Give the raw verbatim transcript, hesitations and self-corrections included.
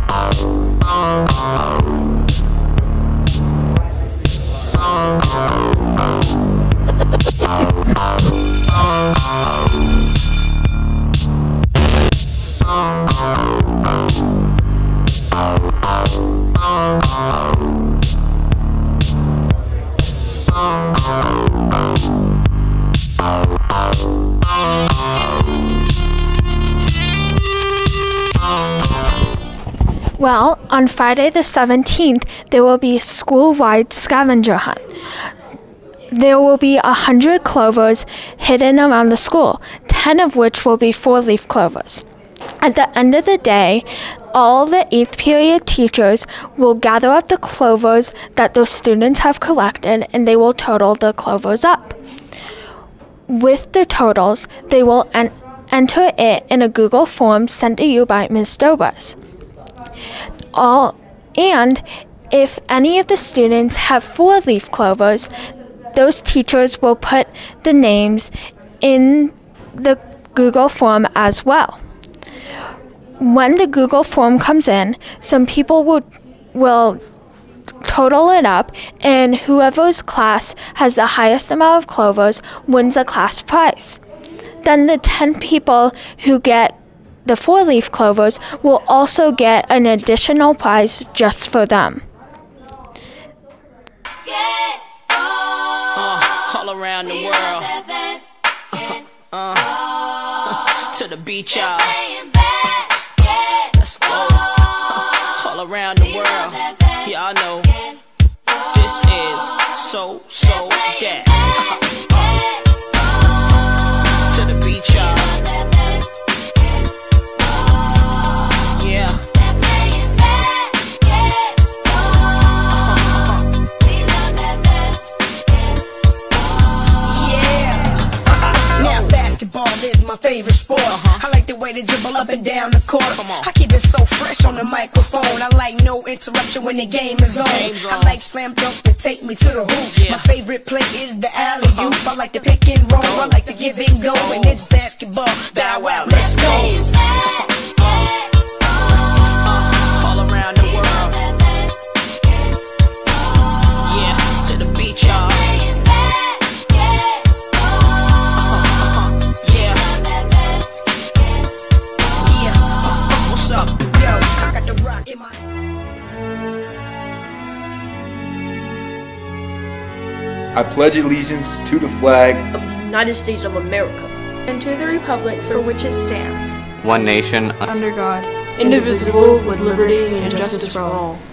Well, on Friday the seventeenth, there will be a school-wide scavenger hunt. There will be a hundred clovers hidden around the school, ten of which will be four-leaf clovers. At the end of the day, all the eighth period teachers will gather up the clovers that those students have collected, and they will total the clovers up. With the totals, they will en- enter it in a Google form sent to you by Miz Dobas. All, and if any of the students have four-leaf clovers, those teachers will put the names in the Google form as well. When the Google form comes in, some people will, will total it up, and whoever's class has the highest amount of clovers wins a class prize. Then the ten people who get the four-leaf clovers will also get an additional prize just for them. Uh, all around the world. Uh, uh, to the beach, y'all. Let's go. Uh, all around the world. Y'all know this is so, so that. Uh, to the beach, y'all. Is my favorite sport. Uh-huh. I like the way they dribble up and down the court. I keep it so fresh on the microphone. I like no interruption when the game is on. on. I like slam dunk to take me to the hoop. Yeah. My favorite play is the alley-oop. Uh-huh. I like the pick and roll. I like the give and go. And it's basketball. Bow wow, let's go. Uh-huh. Uh-huh. All around the world. Yeah, to the beach, y'all. I pledge allegiance to the flag of the United States of America and to the republic for which it stands, one nation, under God, indivisible, with liberty and justice for all.